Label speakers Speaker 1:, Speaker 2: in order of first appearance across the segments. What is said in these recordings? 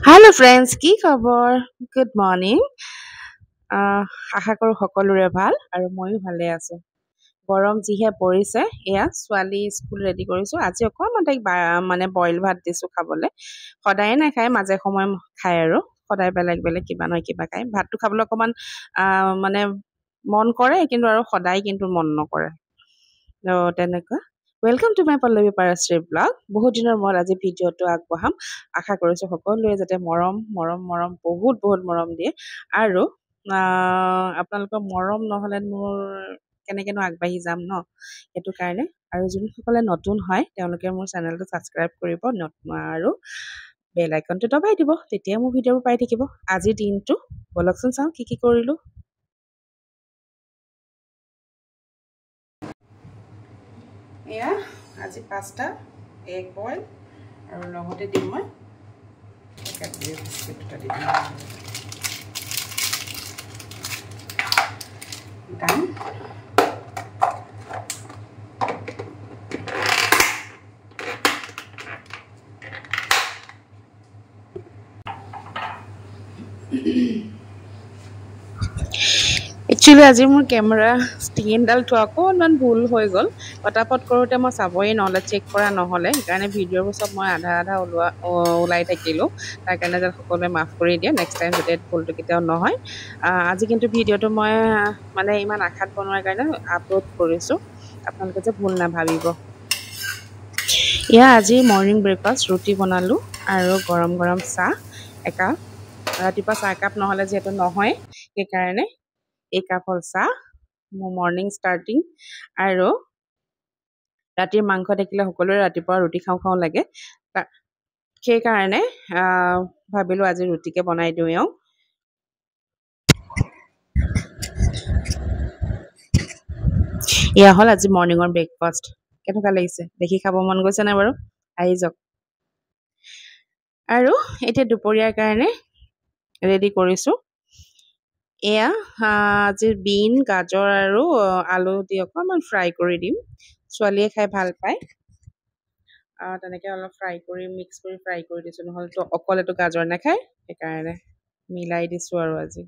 Speaker 1: Hello friends, কি খবৰ? Good morning. আশা কৰোঁ সকলোৰে ভাল আৰু ময়ো ভালে আছোঁ। গৰম যিহে পৰিছে, এয়া ছোৱালী স্কুল ৰেডি কৰিছোঁ। আজি অকণমান তাইক মানে বইল ভাত দিছোঁ খাবলৈ। সদায়ে নাখায়, মাজে সময়ে খায় আৰু সদায় বেলেগ বেলেগ কিবা নহয় কিবা খায়। ভাতটো খাবলৈ অকণমান মানে মন কৰে, কিন্তু আৰু সদায় কিন্তু মন নকৰে। তেনেকুৱা। Welcome to my Pallavi Parashree blog. বহুত দিনৰ মূৰত আজি ভিডিঅ'টো আগবঢ়াম। আশা কৰিছোঁ সকলোৱে যাতে মৰম বহুত বহুত মৰম দিয়ে আৰু আপোনালোকৰ মৰম নহ'লে মোৰ কেনেকৈনো আগবাঢ়ি যাম ন, সেইটো কাৰণে। আৰু যোনসকলে নতুন হয় তেওঁলোকে মোৰ চেনেলটো ছাবস্ক্ৰাইব কৰিব আৰু বেল আইকনটো দবাই দিব, তেতিয়া মোৰ ভিডিঅ'বোৰ পাই থাকিব। আজিৰ দিনটো ব'লকচোন চাওঁ কি কৰিলোঁ। এয়া আজি 5টা এগ বইল আৰু লগতে দিম মই বিস্কুট দি দিম ডান। একচুৱেলি আজি মোৰ কেমেৰা ষ্টেণ্ডডাল থোৱা অকণমান ভুল হৈ গ'ল। পটাপট কৰোঁতে মই চাবই নহ'লে, চেক কৰা নহ'লে, সেইকাৰণে ভিডিঅ'বোৰ চব মই আধা ওলাই থাকিলোঁ। তাৰ কাৰণে যেন সকলোৱে মাফ কৰি দিয়ে, নেক্সট টাইম যাতে ভুলটো কেতিয়াও নহয়। আজি কিন্তু ভিডিঅ'টো মই মানে ইমান আশাত বনোৱাৰ কাৰণে আপলোড কৰিছোঁ, আপোনালোকে যে ভুল নাভাবিব। এয়া আজি মৰ্ণিং ব্ৰেকফাষ্ট ৰুটি বনালোঁ আৰু গৰম গৰম চাহ একাপ। ৰাতিপুৱা চাহ একাপ নহ'লে যিহেতু নহয়, সেইকাৰণে একাপ হ'ল চাহ, মোৰ মৰ্ণিং ষ্টাৰ্টিং। আৰু ৰাতিৰ মাংস থাকিলে সকলোৰে ৰাতিপুৱা ৰুটি খাওঁ লাগে, সেইকাৰণে ভাবিলোঁ আজি ৰুটিকে বনাই দিওঁ। এয়া হ'ল আজি মৰ্ণিঙৰ ব্ৰেকফাষ্ট। কেনেকুৱা লাগিছে দেখি? খাব মন গৈছেনে বাৰু? আহি যাওক। আৰু এতিয়া দুপৰীয়াৰ কাৰণে ৰেডি কৰিছোঁ। এয়া আজি বিন, গাজৰ আৰু আলু দি অকণমান ফ্ৰাই কৰি দিম। ছোৱালীয়ে খাই ভাল পায়, তেনেকৈ অলপ মিক্স কৰি ফ্ৰাই কৰি দিছোঁ, নহ'লেতো অকলেতো গাজৰ নাখায়, সেইকাৰণে মিলাই দিছোঁ আৰু আজি।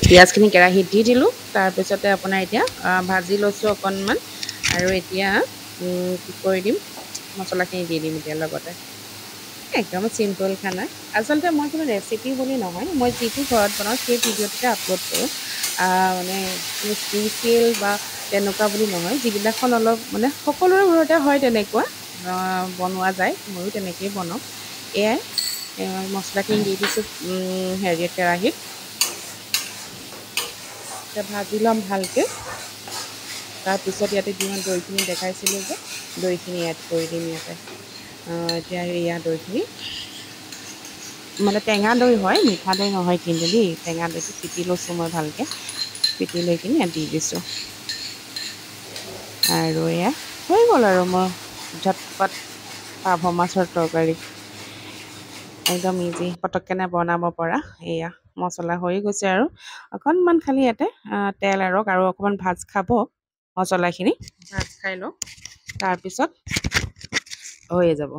Speaker 1: পিঁয়াজখিনি কেৰাহীত দি দিলোঁ। তাৰপিছতে আপোনাৰ এতিয়া ভাজি লৈছোঁ অকণমান আৰু এতিয়া কি কৰি দিম মছলাখিনি দি দিম এতিয়া লগতে। একদম চিম্পল খানা। আচলতে মই কোনো ৰেচিপি বুলি নহয়, মই যিটো ঘৰত বনাওঁ সেই ভিডিঅ'টোতে আপলোড কৰোঁ। মানে স্পেচিয়েল বা তেনেকুৱা বুলি নহয়, যিবিলাকখন অলপ মানে সকলোৰে ঘৰতে হয় তেনেকুৱা বনোৱা যায়, ময়ো তেনেকৈয়ে বনাওঁ। এয়াই মছলাখিনি দি দিছোঁ কেৰাহীত। এতিয়া ভাজি ল'ম ভালকৈ। তাৰপিছত ইয়াতে যিমান দৈখিনি দেখাইছিলোঁ যে দৈখিনি এড কৰি দিম ইয়াতে। এতিয়া এয়া দৈখিনি মানে টেঙা দৈ হয়, মিঠা দৈ নহয় কিন্তু দেই। টেঙা দৈটো ফিটি লৈছোঁ মই ভালকৈ, ফিটি লৈ কিনি ইয়াত দি দিছোঁ। আৰু এয়া হৈ গ'ল আৰু মোৰ ঝটপট পাভ মাছৰ তৰকাৰী। একদম ইজি, পটককেনে বনাব পৰা। এয়া মছলা হৈ গৈছে আৰু অকণমান খালি ইয়াতে তেল এৰক আৰু অকণমান ভাজ খাব মছলাখিনি। ভাজ খাই লওঁ, তাৰপিছত হৈয়ে যাব।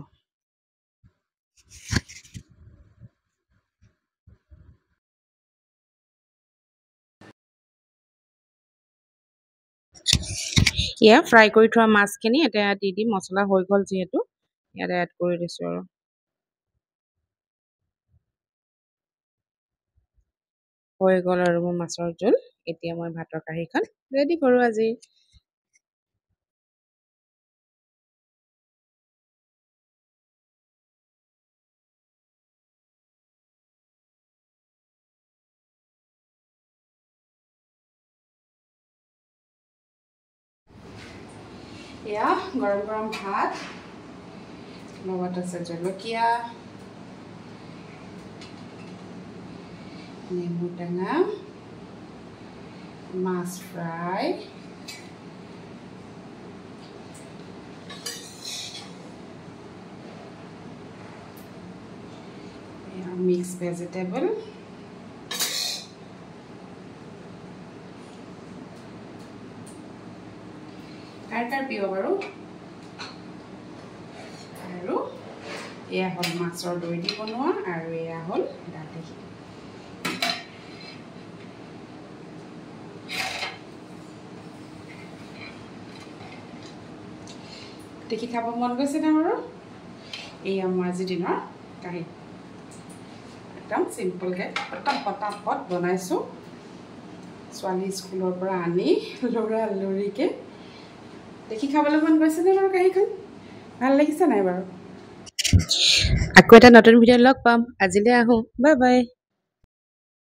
Speaker 1: এয়া ফ্ৰাই কৰি থোৱা মাছখিনি এতিয়া দি দিম। মছলা হৈ গ'ল যিহেতু ইয়াতে এড কৰি দিছোঁ আৰু। হৈ গ'ল আৰু মোৰ মাছৰ জোল। এতিয়া মই ভাতৰ কাঁহীখন ৰেডি কৰোঁ আজি। এয়া গৰম গৰম ভাত, লগত আছে জলকীয়া, নেমু টেঙা, মাছ ফ্ৰাই, মিক্স ভেজিটেবল, কাৰ প্ৰিয় বাৰু। আৰু এয়া হ'ল মাছৰ দৈ দি বনোৱা, আৰু এয়া হ'ল দালি। দেখি খাব মন গৈছেনে বাৰু? এয়া মোৰ আজিৰ দিনৰ কাঁহী। একদম চিম্পলকৈ একদম পটাপট বনাইছোঁ। ছোৱালী স্কুলৰ পৰা আনি লৰালৰিকৈ দেখি খাবলৈ মন গৈছেনে বাৰু কাঁহীখন? ভাল লাগিছে নাই বাৰু? আকৌ এটা নতুন ভিডিঅ' লগ পাম। আজিলৈ আহোঁ, বাই বাই।